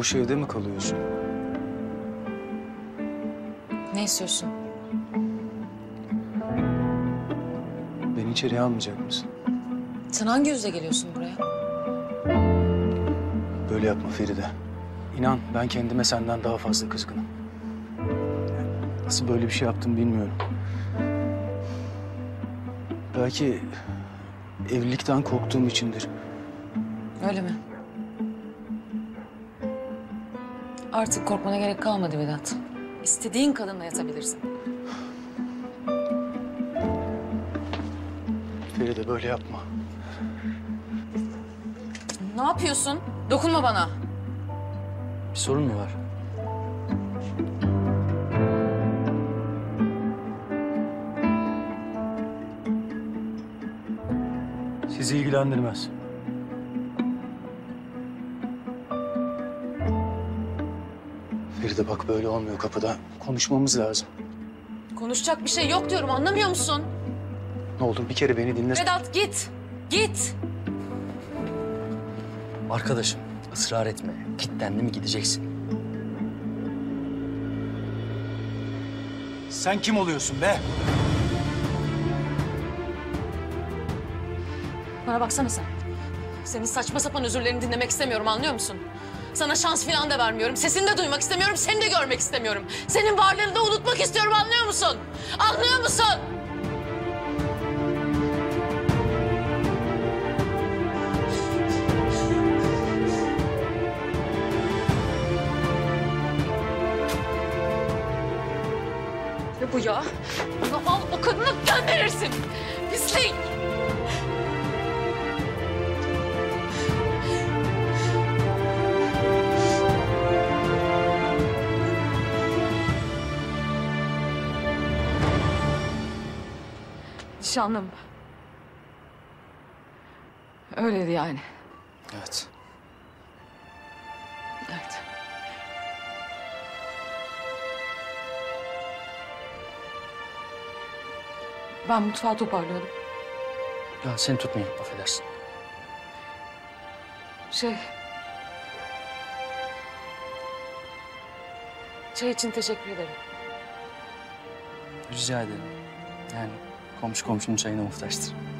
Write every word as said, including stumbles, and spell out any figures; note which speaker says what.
Speaker 1: boş evde mi kalıyorsun?
Speaker 2: Ne istiyorsun?
Speaker 1: Beni içeriye almayacak mısın?
Speaker 2: Sen hangi yüzle geliyorsun buraya?
Speaker 1: Böyle yapma Feride. İnan ben kendime senden daha fazla kızgınım. Yani nasıl böyle bir şey yaptım bilmiyorum. Belki evlilikten korktuğum içindir.
Speaker 2: Öyle mi? Artık korkmana gerek kalmadı Vedat. İstediğin kadınla yatabilirsin.
Speaker 1: Feride böyle yapma.
Speaker 2: Ne yapıyorsun? Dokunma bana.
Speaker 1: Bir sorun mu var? Sizi ilgilendirmez. Feride bak böyle olmuyor kapıda. Konuşmamız lazım.
Speaker 2: Konuşacak bir şey yok diyorum, anlamıyor musun?
Speaker 1: Ne olur bir kere beni dinle.
Speaker 2: Vedat git. Git.
Speaker 3: Arkadaşım ısrar etme. Kilitlendi mi gideceksin.
Speaker 1: Sen kim oluyorsun be?
Speaker 2: Bana baksana sen. Senin saçma sapan özürlerini dinlemek istemiyorum, anlıyor musun? Sana şans falan da vermiyorum. Sesini de duymak istemiyorum, seni de görmek istemiyorum. Senin varlığını da unutmak istiyorum, anlıyor musun? Anlıyor musun? Ne bu ya? Bunu al, o kadını gönderirsin. Pislik! Nişanlım. Öyleydi yani.
Speaker 3: Evet.
Speaker 2: Evet. Ben mutfağı toparlıyordum.
Speaker 3: Ya seni tutmayayım affedersin.
Speaker 2: Şey... Çay için teşekkür ederim.
Speaker 3: Rica ederim. Yani komşu komşunun çayına muhtaçtır.